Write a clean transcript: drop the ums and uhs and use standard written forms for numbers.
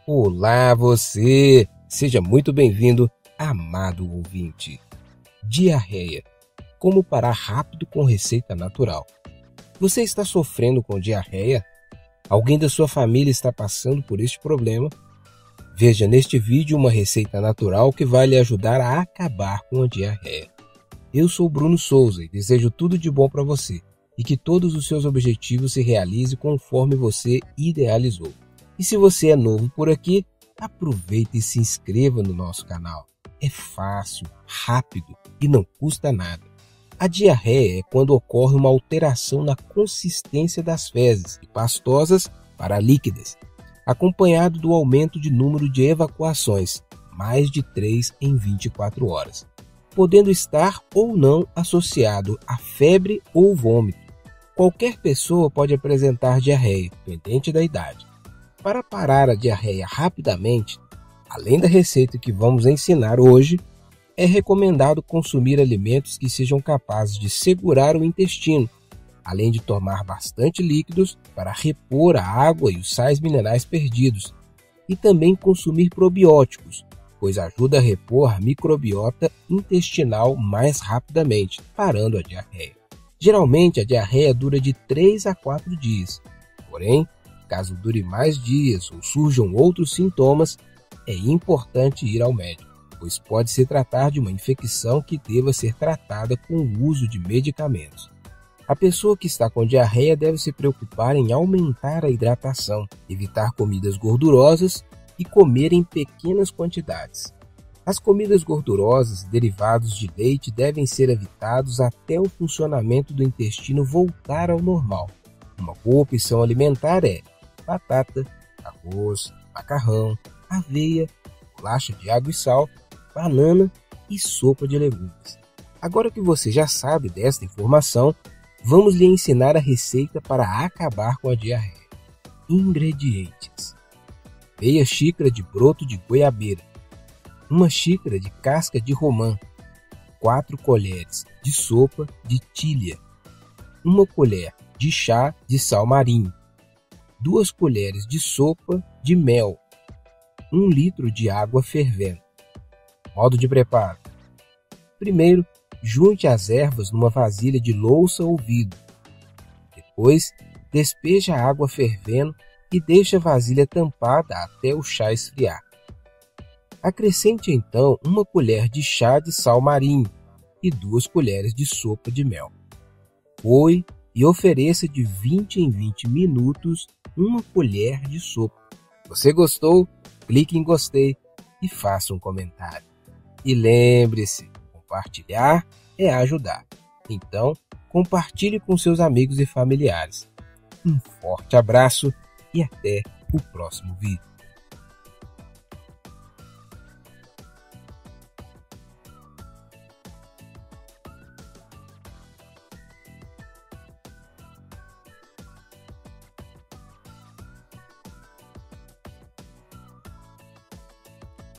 Olá você! Seja muito bem-vindo, amado ouvinte. Diarreia. Como parar rápido com receita natural? Você está sofrendo com diarreia? Alguém da sua família está passando por este problema? Veja neste vídeo uma receita natural que vai lhe ajudar a acabar com a diarreia. Eu sou Bruno Souza e desejo tudo de bom para você e que todos os seus objetivos se realizem conforme você idealizou. E se você é novo por aqui, aproveite e se inscreva no nosso canal. É fácil, rápido e não custa nada. A diarreia é quando ocorre uma alteração na consistência das fezes, de pastosas para líquidas, acompanhado do aumento de número de evacuações, mais de 3 em 24 horas, podendo estar ou não associado a febre ou vômito. Qualquer pessoa pode apresentar diarreia, dependente da idade. Para parar a diarreia rapidamente, além da receita que vamos ensinar hoje, é recomendado consumir alimentos que sejam capazes de segurar o intestino, além de tomar bastante líquidos para repor a água e os sais minerais perdidos, e também consumir probióticos, pois ajuda a repor a microbiota intestinal mais rapidamente, parando a diarreia. Geralmente a diarreia dura de 3 a 4 dias, porém, caso dure mais dias ou surjam outros sintomas, é importante ir ao médico, pois pode se tratar de uma infecção que deva ser tratada com o uso de medicamentos. A pessoa que está com diarreia deve se preocupar em aumentar a hidratação, evitar comidas gordurosas e comer em pequenas quantidades. As comidas gordurosas e derivados de leite devem ser evitados até o funcionamento do intestino voltar ao normal. Uma boa opção alimentar é batata, arroz, macarrão, aveia, bolacha de água e sal, banana e sopa de legumes. Agora que você já sabe desta informação, vamos lhe ensinar a receita para acabar com a diarreia. Ingredientes: meia xícara de broto de goiabeira, uma xícara de casca de romã, 4 colheres de sopa de tília, uma colher de chá de sal marinho, 2 colheres de sopa de mel, 1 litro de água fervendo. Modo de preparo: primeiro, junte as ervas numa vasilha de louça ou vidro. Depois, despeje a água fervendo e deixe a vasilha tampada até o chá esfriar. Acrescente então 1 colher de chá de sal marinho e 2 colheres de sopa de mel. Coe e ofereça de 20 em 20 minutos 1 colher de sopa. Você gostou? Clique em gostei e faça um comentário. E lembre-se, compartilhar é ajudar. Então, compartilhe com seus amigos e familiares. Um forte abraço e até o próximo vídeo.